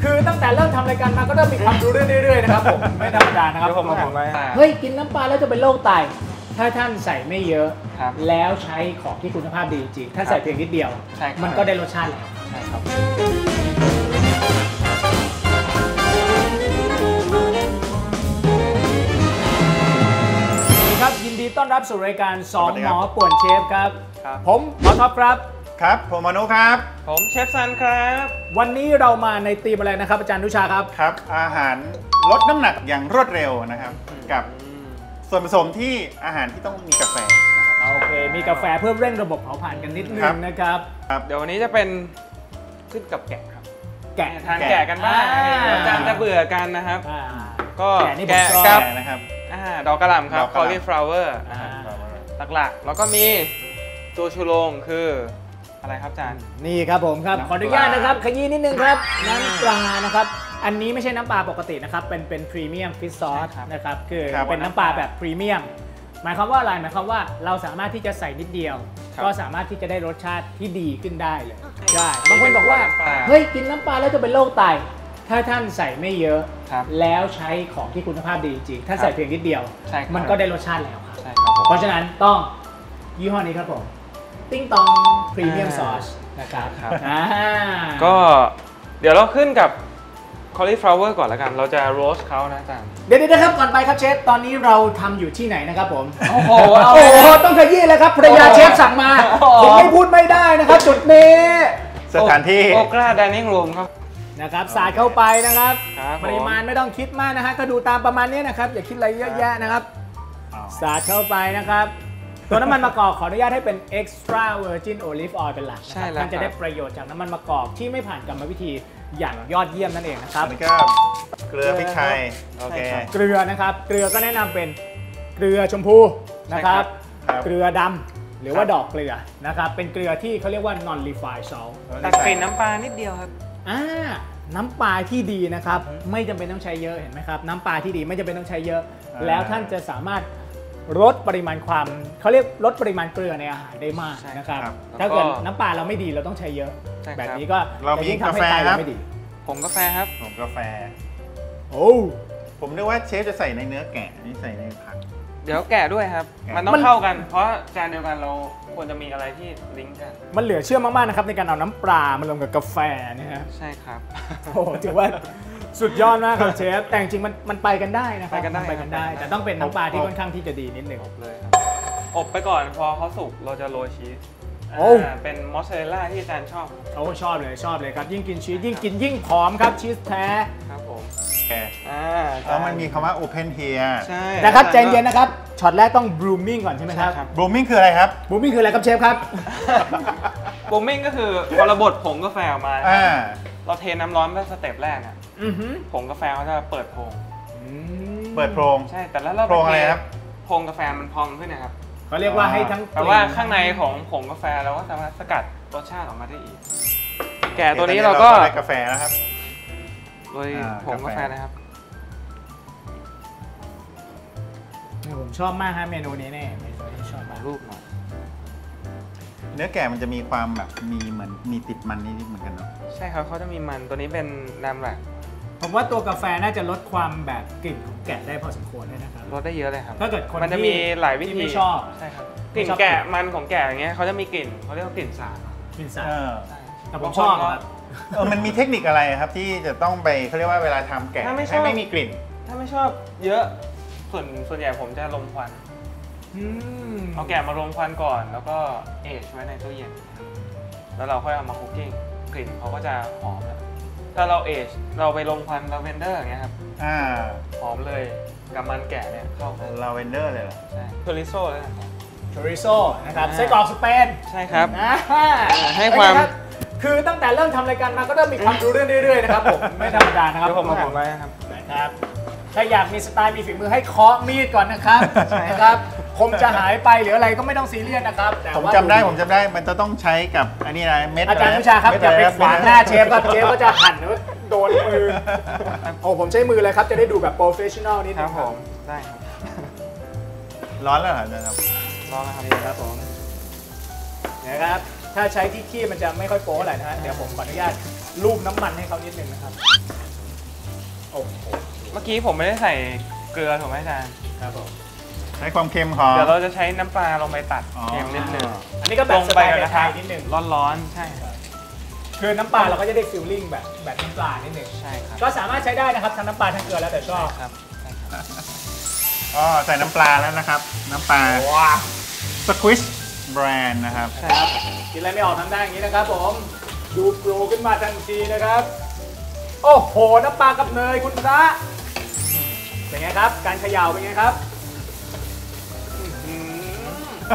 คือตั้งแต่เริ่มทำรายการมาก็เริ่มมีความรู้เรื่อยๆนะครับผมไม่ธรรมดานะครับเฮ้ยกินน้ำปลาแล้วจะเป็นโรคไตถ้าท่านใส่ไม่เยอะแล้วใช้ของที่คุณภาพดีจริงถ้าใส่เพียงนิดเดียวมันก็ได้รสชาติแล้วใช่ครับครับยินดีต้อนรับสู่รายการ2หมอป่วนเชฟครับผมหมอท็อปครับครับผมมนุครับผมเชฟซันครับวันนี้เรามาในธีมอะไรนะครับอาจารย์นุชาครับครับอาหารลดน้ำหนักอย่างรวดเร็วนะครับกับส่วนผสมที่อาหารที่ต้องมีกาแฟนะครับโอเคมีกาแฟเพื่อเร่งระบบเผาผลาญกันนิดนึงนะครับเดี๋ยววันนี้จะเป็นขึ้นกับแกะครับแกะทานแกะกันบ้างอาจารย์จะเบื่อกันนะครับก็แกะกับนะครับดอกกระหล่ำครับ cauliflower หลักๆแล้วก็มีตัวชูโรงคืออะไรครับอาจารย์นี่ครับผมครับขออนุญาตนะครับขยี้นิดนึงครับน้ำปลานะครับอันนี้ไม่ใช่น้ำปลาปกตินะครับเป็นพรีเมียมฟิชซอสนะครับคือเป็นน้ำปลาแบบพรีเมียมหมายความว่าอะไรหมายความว่าเราสามารถที่จะใส่นิดเดียวก็สามารถที่จะได้รสชาติที่ดีขึ้นได้เลยใช่บางคนบอกว่าเฮ้ยกินน้ำปลาแล้วจะเป็นโรคไตถ้าท่านใส่ไม่เยอะแล้วใช้ของที่คุณภาพดีจริงถ้าใส่เพียงนิดเดียวมันก็ได้รสชาติแล้วครับเพราะฉะนั้นต้องยี่ห้อนี้ครับผมติ้งตองพรีเมียมซอสนะครับก็เดี๋ยวเราขึ้นกับ cauliflower ก่อนแล้วกันเราจะโรสเขานะอาจารย์เดี๋ยวนะครับก่อนไปครับเชฟตอนนี้เราทำอยู่ที่ไหนนะครับผมโอ้โหต้องขยี้เลยครับภรรยาเชฟสั่งมาผมไม่พูดไม่ได้นะครับจุดนี้สถานที่โอกราดิเนิ่งรูมครับนะครับสาดเข้าไปนะครับปริมาณไม่ต้องคิดมากนะฮะก็ดูตามประมาณนี้นะครับอย่าคิดอะไรเยอะแยะนะครับสาดเข้าไปนะครับตัวน้ำมันมะกอกขออนุญาตให้เป็น extra virgin olive oil เป็นหลักนะครับท่านจะได้ประโยชน์จากน้ำมันมะกอกที่ไม่ผ่านกรรมวิธีอย่างยอดเยี่ยมนั่นเองนะครับนี่ก็เกลือพริกไทยโอเคเกลือนะครับเกลือก็แนะนำเป็นเกลือชมพูนะครับเกลือดำหรือว่าดอกเกลือนะครับเป็นเกลือที่เขาเรียกว่า non refined salt ตัดกลิ่นน้ำปลานิดเดียวครับน้ำปลาที่ดีนะครับไม่จำเป็นต้องใช้เยอะเห็นไหมครับน้ำปลาที่ดีไม่จำเป็นต้องใช้เยอะแล้วท่านจะสามารถลดปริมาณความเขาเรียกลดปริมาณเกลือในอาหารได้มากนะครับถ้าเกิดน้ำปลาเราไม่ดีเราต้องใช้เยอะแบบนี้ก็เรามีกาแฟครับผมกาแฟครับผมกาแฟโอ้ผมนึกว่าเชฟจะใส่ในเนื้อแกะนี่ใส่ในผักเดี๋ยวแกะด้วยครับมันต้องเข้ากันเพราะจานเดียวกันเราควรจะมีอะไรที่ลิงก์กันมันเหลือเชื่อมากๆนะครับในการเอาน้ำปลามาลงกับกาแฟนี่ฮะใช่ครับโอ้ถือว่าสุดยอดมากครับเชฟแต่จริงมันไปกันได้นะครับไปกันได้แต่ต้องเป็นน้ำปลาที่ค่อนข้างที่จะดีนิดหนึ่งเลยอบไปก่อนพอเขาสุกเราจะโรยชีสเป็นมอสซาเรลล่าที่อาจารย์ชอบชอบเลยครับยิ่งกินชีสยิ่งกินยิ่งผอมครับชีสแท้ครับผมแล้วมันมีคำว่า open here ใช่นะครับใจเย็นนะครับช็อตแรกต้อง blooming ก่อนใช่ไหมครับ blooming คืออะไรครับ blooming คืออะไรครับเชฟครับ blooming ก็คือพอเราบดผงกาแฟออกมาเราเทน้ำร้อนไปสเต็ปแรกอ่ะผงกาแฟเขาจะเปิดโพรงใช่แต่แล้วเราโพรงอะไรครับโพรงกาแฟมันพองขึ้นนะครับเขาเรียกว่าให้ทั้งแต่ว่าข้างในของผงกาแฟเราก็สามารถสกัดรสชาติออกมาได้อีกแกะตัวนี้เราก็กาแฟนะครับโดยผงกาแฟนะครับผมชอบมากฮะเมนูนี้เนี่ยเมนูที่ชอบมากรูปหน่อยเนื้อแกะมันจะมีความแบบมีเหมือนมีติดมันนิดๆเหมือนกันเนาะใช่ครับเขาจะมีมันตัวนี้เป็นน้ำแหลกผมว่าตัวกาแฟน่าจะลดความแบบกลิ่นของแกะได้พอสมควรเลยนะครับลดได้เยอะเลยครับถ้าเกิดคนมันจะมีหลายวิธีไม่ชอบใช่ครับกลิ่นแกะมันของแกะอย่างเงี้ยเขาจะมีกลิ่นเขาเรียกว่ากลิ่นสาบแต่ผมชอบมันมีเทคนิคอะไรครับที่จะต้องไปเขาเรียกว่าเวลาทำแกะให้ไม่มีกลิ่นถ้าไม่ชอบเยอะส่วนใหญ่ผมจะลมควันเอาแกะมาลมควันก่อนแล้วก็เอชไว้ในตู้เย็นแล้วเราค่อยเอามาคุกกิ้งกลิ่นเขาก็จะหอมแล้วถ้าเราเอชเราไปลมควันลาเวนเดอร์อย่างเงี้ยครับหอมเลยกับมันแกะเนี่ยเข้าลาเวนเดอร์เลยเหรอใช่เทอริโซ่เลยนะครับเทอริโซ่นะครับไส้กรอกสเปนใช่ครับให้ความคือตั้งแต่เริ่มทำรายการมาก็เริ่มมีความรู้เรื่อยๆนะครับผมไม่ธรรมดานะครับผมไว้นะครับถ้าอยากมีสไตล์มีฝีมือให้เคาะมีดก่อนนะครับนะครับคมจะหายไปหรืออะไรก็ไม่ต้องซีเรียสนะครับผมจำได้มันจะต้องใช้กับอันนี้นะเม็ดอาจารย์วิชาครับอย่าไปขวางหน้าเชฟครับเชฟก็จะหั่นโดนมือโอ้ผมใช้มือเลยครับจะได้ดูแบบโปรเฟชชั่นอลนิดนึงครับผมได้ครับร้อนแล้วเหรอครับร้อนแล้วครับนี่ครับผมนะครับถ้าใช้ที่ขี้มันจะไม่ค่อยโป๊ะอะไรนะฮะเดี๋ยวผมขออนุญาตรูปน้ำมันให้เขานิดนึงนะครับโอ้โหเมื่อกี้ผมไม่ได้ใส่เกลือถูกไหมอาจารย์ครับผมใช้ความเค็มของเดี๋ยวเราจะใช้น้ำปลาลงไปตัดอ๋อเค็มนิดนึงอันนี้ก็แบบสไตล์ไทยๆนิดนึงร้อนๆใช่ครับคือน้ำปลาเราก็จะได้ฟิลลิ่งแบบน้ำปลานิดนึงใช่ครับก็สามารถใช้ได้นะครับทั้งน้ำปลาทั้งเกลือแล้วแต่ชอบครับใช่ครับก็ใส่น้ำปลาแล้วนะครับ น้ำปลาว้าวสควิชแบรนด์นะครับใช่ครับกินอะไรไม่ออกทำได้อย่างนี้นะครับผมดูโปรขึ้นมาทันทีนะครับ โอ้โหน้ำปลากับเนยคุณพระเป็นไงครับการเขย่าเป็นไงครับอื้อหือก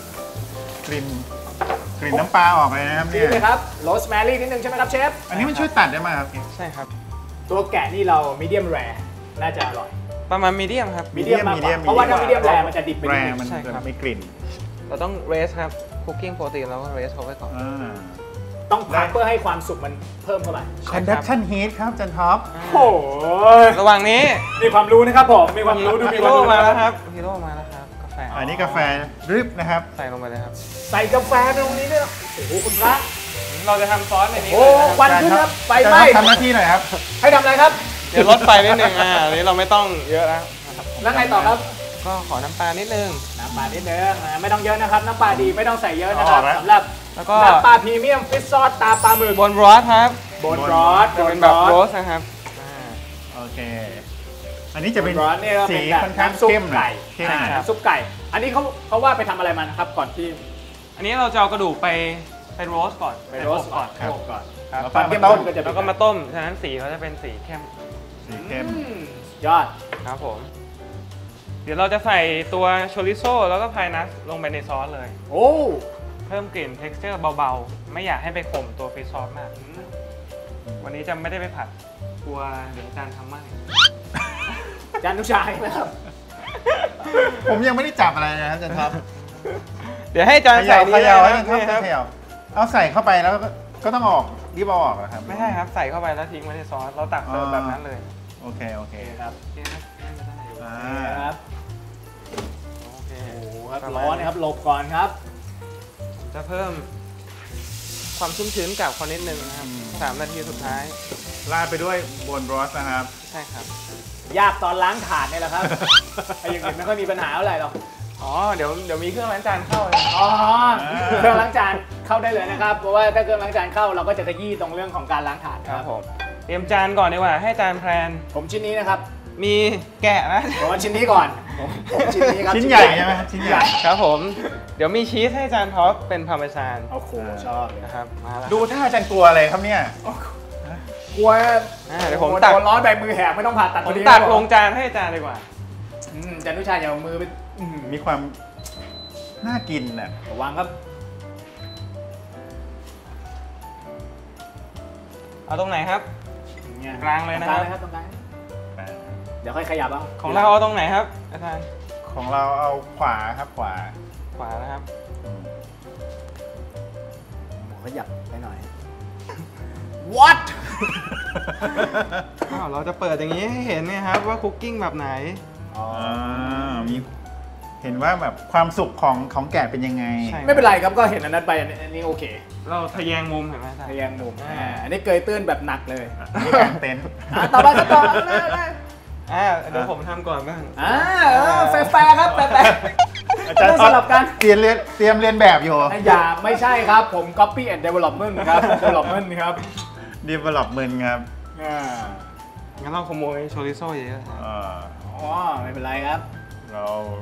ลิ่นน้ำปลาออกเลยนะครับดีเนี่ยเลยครับโรสแมรี่นิดนึงใช่ไหมครับเชฟอันนี้มันช่วยตัดได้ไหมครับใช่ครับตัวแกะนี่เรามีเดียมแรร์น่าจะอร่อยประมาณมีเดียมครับมีเดียมมากกว่าเพราะว่าถ้ามีเดียมแรร์มันจะดิบไปแบรนิดนนึด์งมันใช่ครับจะไม่กลิ่นเราต้องเรสครับคุกกิ้งโปรตีนเราก็เรสเขาไว้ก่อนต้องพักเพื่อให้ความสุกมันเพิ่มเข้าไป Conduction heat ครับจันท็อปโอ้โหระหว่างนี้มีความรู้นะครับผมมีความรู้ดูมีฮีความโร่รู้มาแล้วครับฮีโร่มาแล้วครับกาแฟอันนี้กาแฟดริปนะครับใส่ลงไปเลยครับใส่กาแฟตรงนี้ด้วยนะโอ้โหคุณพระเราจะทำซอสในนี้โอ้เลยควันะนขึ้นครับไฟจันไหม้ท็อปทำหน้าที่หน่อยครับให้ทำอะไรครับเดี๋ยวลดไฟนิดนึงอันนี้เราไม่ต้องเยอะแล้วนะครับแล้วไงต่อครับก็ขอน้ำปลานิดนึงน้ำปลานิดนึงไม่ต้องเยอะนะครับน้ำปลาดีไม่ต้องใส่เยอะนะครับอ๋อแล้วสำหรับแล้วก็น้ำปลาพรีเมียมฟิชซอสตาปลาหมึกบนรสครับบนรอสจะเป็นแบบโรสนะครับโอเค อันนี้จะเป็นรอสเนี่ยก็สีเป็นแบบค่อนข้างน้ำซุปเข้มหน่ไก่อยเข้มอ่าหน่อยน้ำซุปไก่ อันนี้เขาว่าไปทำอะไรมานะครับก่อนที่อันนี้เราจะเอากระดูกไปโรสก่อนไปโรสอบก่อนครับก่อนครับแล้วตอนก็เข้มมาต้ข้มนก็จะแล้วก็มาต้ม ฉะนั้นสีเขาจะเป็นสีเข้มสีเข้มยอดครับผม เดี๋ยวเราจะใส่ตัวโชริโซ่แล้วก็พายนัสลงไปในซอสเลยโอ้เพิ่มกลิ่น texture เบาๆ ไม่อยากให้ไปข่มตัวฟิชซอสมาก วันนี้จะไม่ได้ไปผัด กลัวเดี๋ยวอาจารย์ทำไหมจานทุกชายนะครับผมยังไม่ได้จับอะไรนะครับจันท็อปเดี๋ยวให้อาจารย์เขใส่ย่านี้เขเลยย่าคให้รับจันท็อปนี่ครับเขย่าเอาใส่เข้าไปแล้วก็ต้องออกรีบเอาออกนะครับไม่ใช่ครับ ใส่เข้าไปแล้วทิ้งไว้ในซอส เราตักเสิร์ฟแบบนั้นเลยโอเคโอเคครับโอเคครับน่าจะได้อยู่อ่าครับโอเคโอ้โหครับประมาณร้อนนะครับหลบก่อนครับจะเพิ่มความชุ่มชื้นกับคนนิดนึงนะครับ 3 นาทีสุดท้ายราดไปด้วยบนรสนะครับใช่ครับยากตอนล้างถาดนี่แหละครับ ไอ้อย่างอื่นไม่ค่อยมีปัญหาเท่าไหร่หรอกอ๋อ เดี๋ยวมีเครื่องล้างจานเข้าเลยอ๋อเครื่องล้างจานเข้าได้เลยนะครับ เพราะว่าถ้าเครื่องล้างจานเข้าเราก็จะขยี้ตรงเรื่องของการล้างถาดคครัรับบ ผม เตรียมจานก่อนดีกว่า ให้จานแพลนผมชิ้นนี้นะครับมีแกะนะผมว่าชิ้นนี้ก่อนผมชิ้นนี้ครับชิ้นใหญ่ใช่ไหมชิ้นใหญ่ครับผม เดี๋ยวมีชีสให้จานท็อปเป็นพาร์เมซานโอ้โหชอบเลยนะครับ มาแล้วดูท่าจันกลัวอะไรครับเนี่ยกลัวเดี๋ยวผมตักโดนร้อนใบมือแหกไม่ต้องผ่าตัดผมนี้ตักครับลงจานให้จานดีกว่าจันทุชายอย่าเอามือไปมีความน่ากินอ่ะระวังครับเอาตรงไหนครับ กลางเลยนะครับตรงกลางเดี๋ยวค่อยขยับเอาของเราเอาตรงไหนครับ อาจารย์ของเราเอาขวาครับขวาขวานะครับขยับไปหน่อย What เราจะเปิดอย่างนี้ให้เห็นเนี่ยครับว่าคุกกิ้งแบบไหนมีเห็นว่าแบบความสุขของแกะเป็นยังไงใช่ไม่เป็นไรครับก็เห็นอันนั้นไปอันนี้โอเคเราทะแยงมุมเห็นไหมอาจารย์ทะแยงมุมอันนี้เกยตื้นแบบหนักเลยนี่กางเต็นท์ต่อไปครับต่อเดี๋ยวผมทำก่อนบ้างแฟร์ครับแฟร์อาจารย์สลับกันเตรียมเรียนแบบอยู่อย่าไม่ใช่ครับผม copy and development ครับ development ครับ development ครับงั้นเราขโมยโชริโซ่เยอะๆครับอ่าอ๋อไม่เป็นไรครับเรา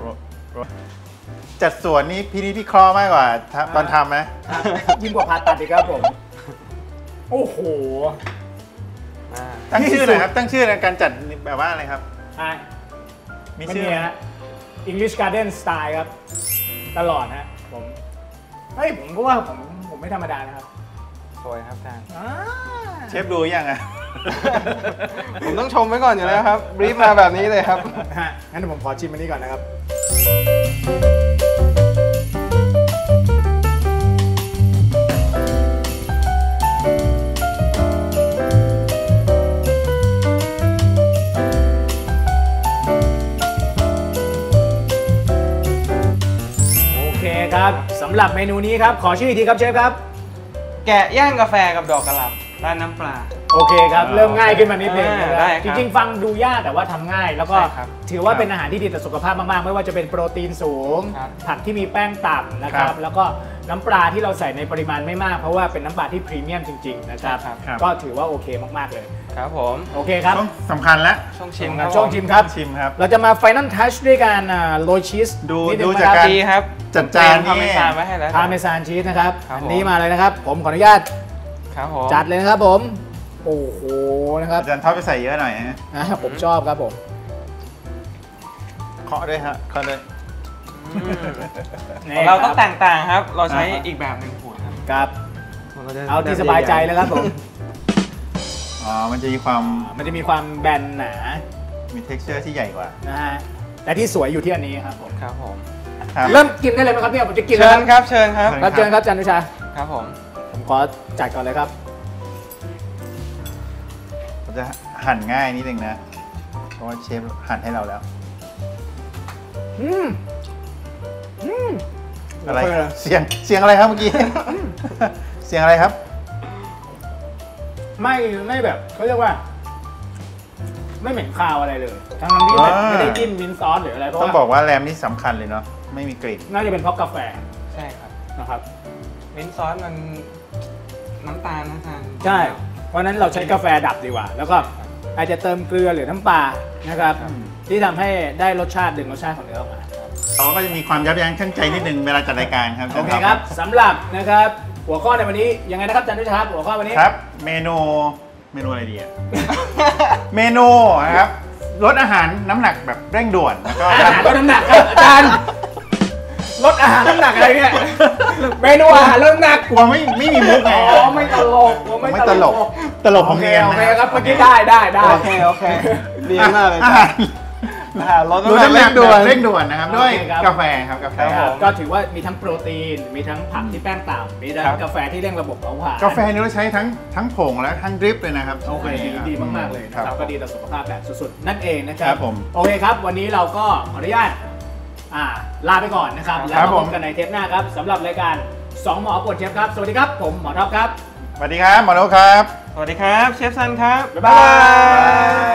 จัดสวนนี้พี่นิดพี่เคราะห์มากกว่าตอนทำไหมยิ่งกว่าผ่าตัดอีกครับผม โอ้โหตั้งชื่อหน่อยครับ ตั้งชื่อในการจัดแบบว่าอะไรครับ มีไม่ชื่อมีไหมฮะ English Garden Style ครับ ตลอดฮะผมเฮ้ยผมก็ว่าผมไม่ธรรมดานะครับสวยครับอาจารย์เชฟดูยังอ่ะผมต้องชมไว้ก่อนอยู่แล้วครับบรีฟมาแบบนี้เลยครับงั้นเดี๋ยวผมขอชิมอันนี้ก่อนนะครับ โอเคครับสำหรับเมนูนี้ครับ ขอชื่ออีกทีครับเชฟครับแกะย่างกาแฟกับดอกกะหล่ำราดน้ำปลาโอเคครับ เริ่มง่ายขึ้นมานิดนึงนะคได้รับครับจริงๆ ฟังดูยากแต่ว่าทำง่าย แล้วก็ใช่ครับถือว่าเป็นอาหารที่ดีต่อสุขภาพมากๆ ไม่ว่าจะเป็นโปรตีนสูงครับผักที่มีแป้งต่ำนะครัครับ บแล้วก็น้ำปลาที่เราใส่ในปริมาณไม่มาก เพราะว่าเป็นน้ำปลาที่พรีเมียมจริงๆนะครับครับก็ถือว่าโอเคมากๆเลยครับผมโอเคครับช่วงสำคัญแล้วช่วงชิมครับช่วงชิมครับชิมครับเราจะมาไฟน a ลทัชด้วยการโรยชีสดูนินึงดูนะจากครับการดีครับจัดจานทำเมนี่ซานไว้ให้แล้วพาเมซานชีสนะครับครับอันนี้ผมมาเลยนะครับ ผมขออนุญาตครับผมจัดเลยนะครับผมโอ้โหนะครับอาจารย์ท็อปไปใส่เยอะหน่อยนะผมชอบครับผมเคาะด้วยฮะเคาะด้วยอืมของเราต้องต่างๆครับ เราใช้อีกแบบหนึ่งขูดครับครับเราจะเอาที่สบายใจแล้วครับผมอ๋อ มันจะมีความมันจะมีความแบนหนามี texture ที่ใหญ่กว่านะฮะแต่ที่สวยอยู่ที่อันนี้ครับผมครับผมครับเริ่มกินได้เลยไหมครับเนี่ยผมจะกินเชิแล้วญครับเชิญครับครับเชิญครับจันนุชาครับผมผมขอจัดก่อนเลยครับเราจะหั่นง่ายนิดนึงนะ เพราะว่าเชฟหั่นให้เราแล้วอืมอืมอะไรโเคเสียงอะไรครับเมื่อกี้ เสียงอะไรครับไม่แบบเขาเรียกว่า ไม่เหม็นคาวอะไรเลยทั้งที่แบบอ่าไม่ได้จิ้มมินท์ซอสหรืออะไรเพราะต้องว่าบอกว่าแรมนี่สำคัญเลยเนาะ ไม่มีกลิ่นน่าจะเป็นเพราะกาแฟใช่ครับนะครับมิ้นท์ซอสมันน้ำตาลนะทานใช่ เพราะฉะนั้นเราใช้กาแฟดับดีกว่า แล้วก็อาจจะเติมเกลือหรือน้ำปลานะครับ ที่ทำให้ได้รสชาติดึงรสชาติของเนื้อออกมาเราก็จะมีความยับยั้งชั่งใจนิดนึงเวลาจัดรายการครับโอเคครับสำหรับนะครับ หัวข้อในวันนี้ยังไงนะครับจันทุชาครับหัวข้อวันนี้ครับ เมนูอะไรดีอะ เมนูนะครับลดอาหารน้ำหนักแบบเร่งด่วนแล้วก็อาหารลดน้ำหนักครับอาจารย์ลดอาหารน้ำหนักอะไรเนี่ยเมนูอาหารลดน้ำหนักกลัวไม่มีมุกไงอ๋อไม่ตลกกลัวไม่ไม่ตตลลกกตลกขโอองเคเรียนโอนะเคคครัรับบเมื่อกี้ได้โอเคดีมากเลยอาหารลดลดน้ำหนักน้ำหนักเร่งด่วนเร่งด่วนนะครับด้วยกาแฟครับกาแฟครับผมก็ถือว่ามีทั้งโปรตีน มีทั้งผักที่แป้งต่ำมีทั้งครับกาแฟที่เร่งระบบเผาผลาญกาแฟนี่เราใช้ทั้งผงและทั้งดริปเลยนะครับโอเคดีมากๆเลยนะคครัรับบ ก็ดีต่อสุขภาพแบบสุดๆ นั่นเองนะครัครับ บผมโอเคครับ วันนี้เราก็ขออนุญาตลาไปก่อนนะครับครับแล้วครับมาผพมบกันในเทปหน้าครับสำหรับรายการ2หมอปวดเชฟครับ สวัสดีครับผมหมอท็อปครับสวัสดีครับหมอโนครับสวัสดีครับเชฟซันครับบ๊ายบาย